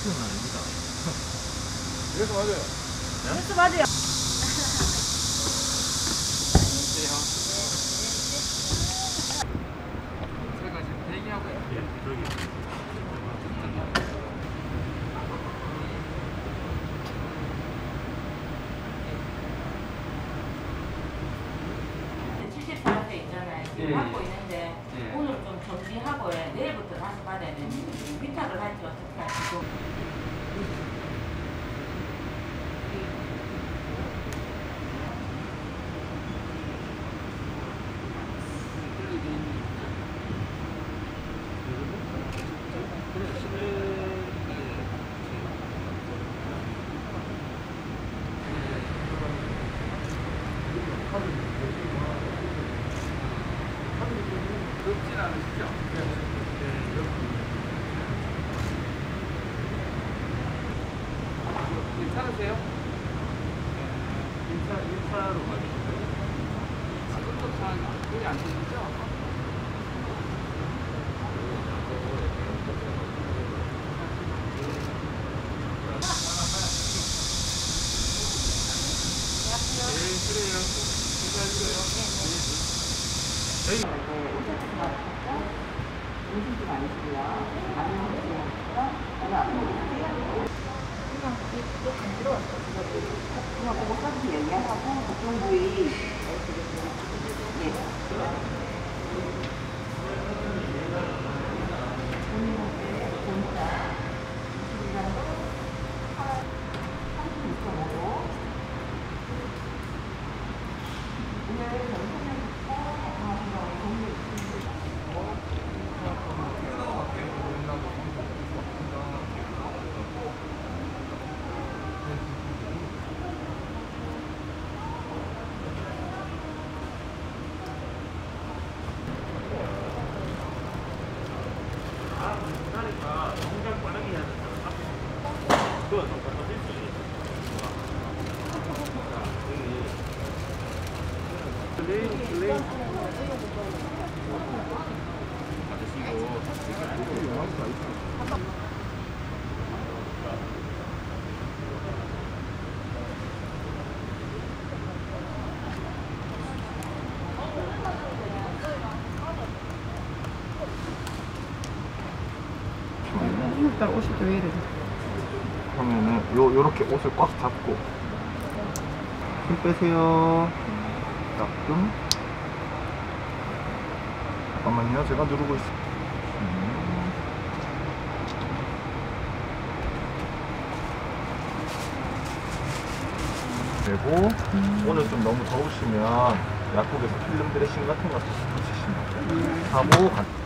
멘트는 아닙니다. 그래서 맞아요. 그래서 맞아요. 제가 지금 대기하고 있어요. 예, 저기. 지금 받고 있는데 오늘 좀 정리하고 내일부터 다시 받아야 되는데 위탁을 할지 어떻게 할지 좀. 높진 않으시죠? 괜찮으세요? 1차로 가주시고요. 지금도 잘 소리 안 들리죠? 네, 그래요. 괜찮으세요? 음식도 많이 주고요. 많이 먹고요. 오늘 앞으로 오세요. 그냥 또 간지러웠어. 그냥 그거 서비스 얘기하고 보통 부위 오늘따라 옷이 또 왜 이래? 그러면은 요렇게 옷을 꽉 잡고 힘 빼세요. 가끔 잠깐만요. 제가 누르고 있어요. 그리고 오늘 좀 너무 더우시면 약국에서 필름 드레싱 같은 거 붙이시면 하고